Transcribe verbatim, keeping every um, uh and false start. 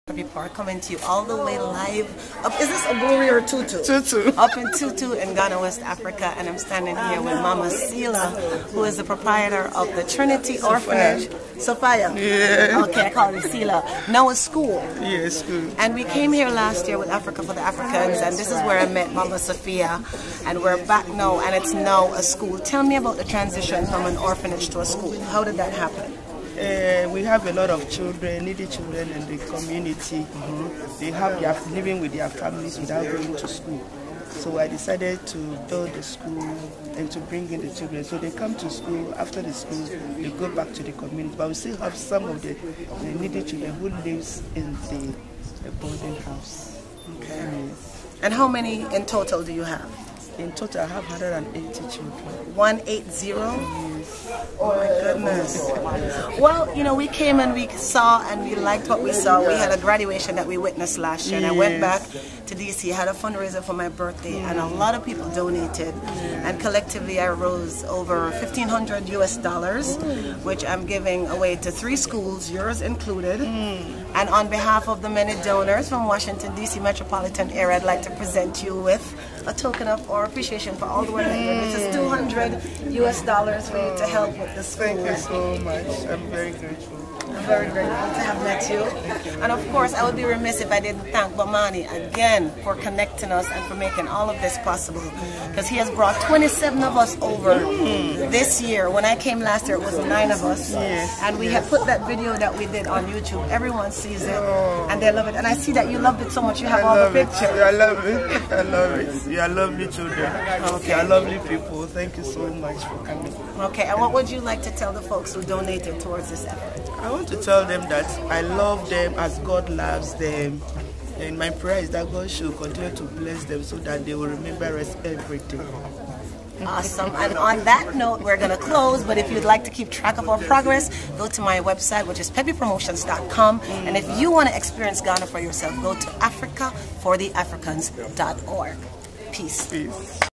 People are coming to you all the way live up. Is this Aburi or Tutu? Tutu. Up in Tutu in Ghana, West Africa, and I'm standing here with Mama Sila, who is the proprietor of the Trinity Sophia. Orphanage. Sophia. Yeah. Okay, I call it Sila. Now it's school. Yeah, school. And we came here last year with Africa for the Africans, and this is where I met Mama Sophia, and we're back now, and it's now a school. Tell me about the transition from an orphanage to a school. How did that happen? Uh, we have a lot of children, needy children in the community. Mm-hmm. They have their living with their families without going to school. So I decided to build the school and to bring in the children. So they come to school. After the school, they go back to the community. But we still have some of the, the needy children who lives in the, the boarding house. Okay. Yes. And how many in total do you have? In total, I have one hundred eighty children. one eighty? Yes. Oh my goodness. Well, you know, we came and we saw and we liked what we saw. We had a graduation that we witnessed last year, and I went back to D C, had a fundraiser for my birthday, and a lot of people donated, and collectively I rose over fifteen hundred U S dollars, which I'm giving away to three schools, yours included. And on behalf of the many donors from Washington D C metropolitan area, I'd like to present you with a token of our appreciation for all the work that you're doing. This is two hundred U S dollars for you to help with the school. Thank you so much. I'm very grateful. I'm very grateful to have met you. And of course, I would be remiss if I didn't thank Bomani again for connecting us and for making all of this possible. Because he has brought twenty-seven of us over this year. When I came last year, it was nine of us. Yes, and we yes. have put that video that we did on YouTube. Everyone sees it and they love it. And I see that you loved it so much. You have I all love the it. pictures. I love it. I love it. You are lovely children. Okay. You are lovely people. Thank you so much for coming. Okay, and what would you like to tell the folks who donated towards this effort? I want to tell them that I love them as God loves them. And my prayer is that God should continue to bless them so that they will remember us every day. Awesome. And on that note, we're going to close. But if you'd like to keep track of our progress, go to my website, which is peppy promotions dot com. And if you want to experience Ghana for yourself, go to africa for the africans dot org. Peace. Peace.